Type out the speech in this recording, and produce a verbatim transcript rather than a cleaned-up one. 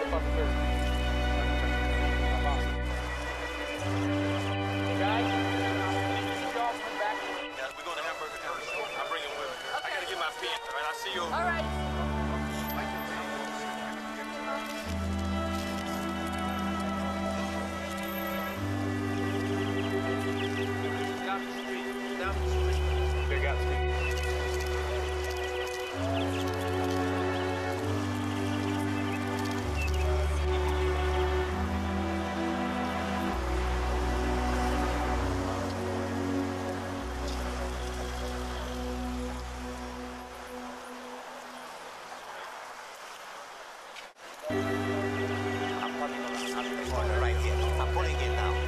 up here. Guys, back. Yeah, we're going to Hamburger first. I'll bring him with me. Okay. I got to get my pen. All right, I'll see you over. All right. Down the street. Down the street. Big out street. Right here. I'm pulling in now.